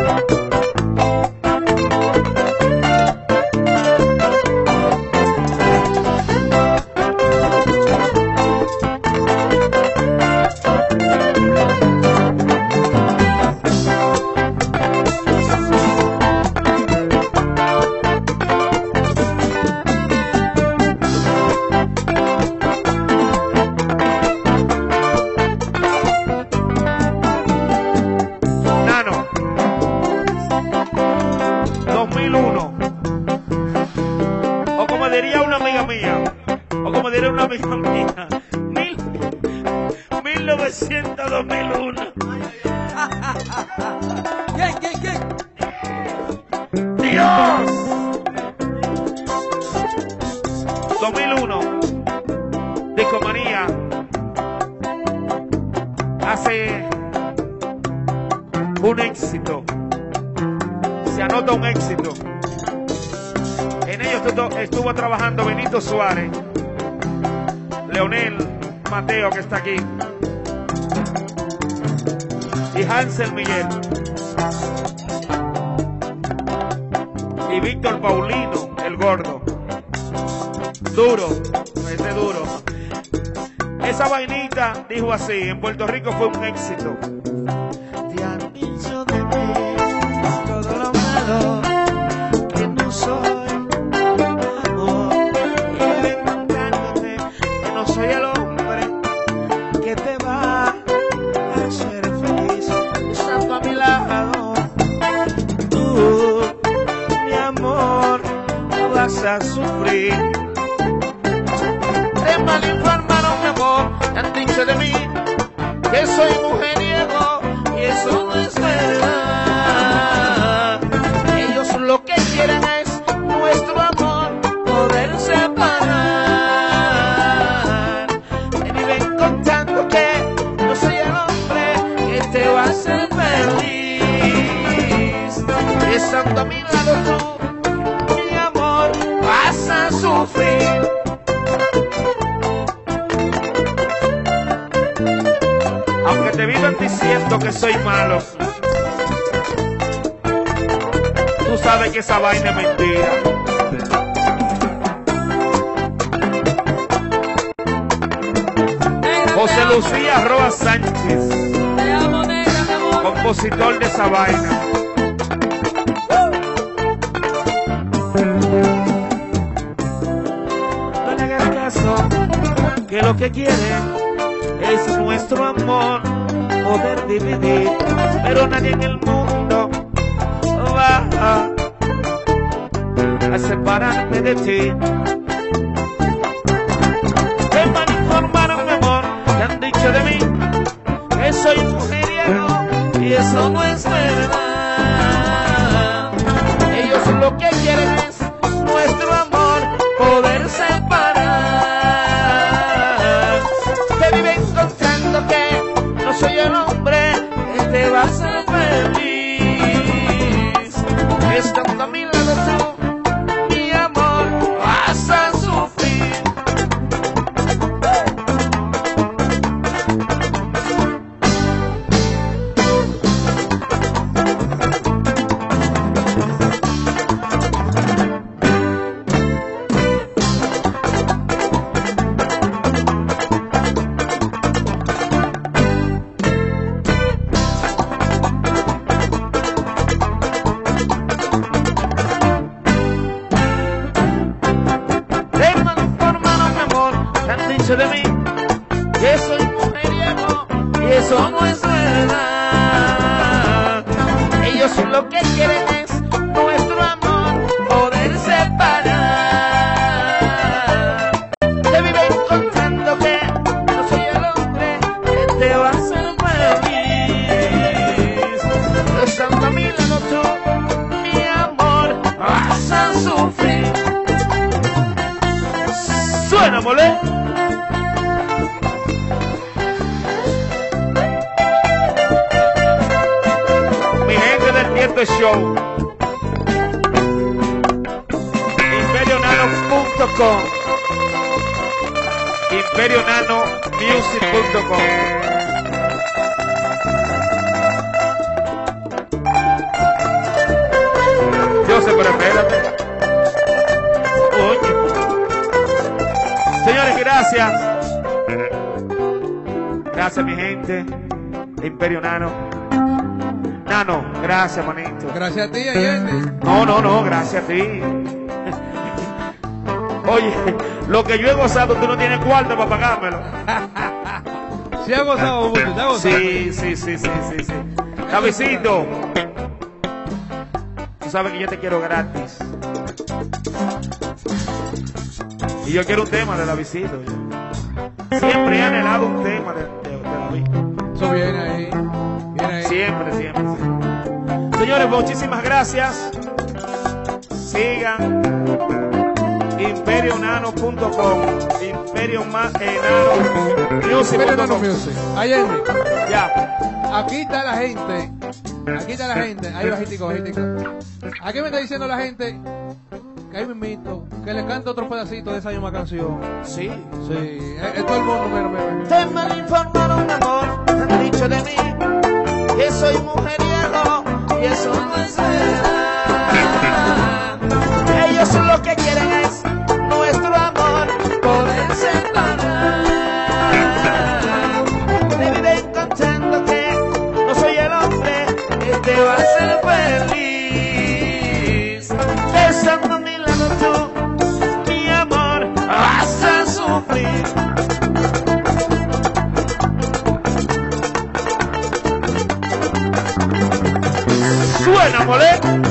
Suárez, Leonel Mateo, que está aquí, y Hansel Miguel, y Víctor Paulino, el gordo. Duro, este duro. Esa vainita dijo así, en Puerto Rico fue un éxito. Te han dicho de mí todo lo malo que no soy. Soy el hombre que te va a hacer feliz estando a mi lado. Tú, mi amor, vas a sufrir. Te malinformaron, mi amor, te han dicho de mí que soy mujeriego y eso no es verdad. Ellos lo que quieren es nuestro amor poder separar. Estando a mi lado tú, mi amor, vas a sufrir. Aunque te vivan diciendo que soy malo, tú sabes que esa vaina es mentira. José Lucía Roa Sánchez, compositor de esa vaina. No le hagas caso, que lo que quieren es nuestro amor poder dividir, pero nadie en el mundo va a separarme de ti. Te malinformaron, mi amor, te han dicho de mí que soy mujeriego y eso no es verdad. Ellos lo que quieren es nuestro amor poder separar. Que viven contando que no soy el hombre que te va a hacer feliz. Estando a mi lado tú, mi amor, vas a sufrir. De mí, que soy mujeriego y eso no es verdad. Ellos lo que quieren es nuestro amor poder separar. Te viven contando que no soy el hombre que te va a hacer feliz. Estando a mi lado tú, mi amor, vas a sufrir. Suena, mole. Show ImperioNano.com ImperioNanomusic.com Entonces, pero espérate. Oye. Señores, gracias. Gracias, mi gente. Imperio Nano. Nano, gracias, manito. Gracias a ti, Allende. No, gracias a ti. Oye, lo que yo he gozado, tú no tienes cuarto para pagármelo. ¿Sí ha gozado mucho? ¿Te ha gozado? Sí. Davidcito, tú sabes que yo te quiero gratis. Y yo quiero un tema de Davidcito. Siempre he anhelado un tema de David. Eso viene ahí. Siempre. Señores, muchísimas gracias. Sigan imperionano.com, imperionano.music. Allende. Ya. Aquí está la gente. Ahí bajitico. Aquí me está diciendo la gente que ahí mismito, que le cante otro pedacito de esa misma canción. Sí. Es todo el mundo, mira. Te malinformaron, amor, han dicho de mí que soy mujeriego y eso no es verdad. Ellos lo que quieren es nuestro amor poder separar. Me viven contando que no soy el hombre que te va a hacer feliz. Estando a mi lado tú, mi amor, vas a sufrir. Suena, mole.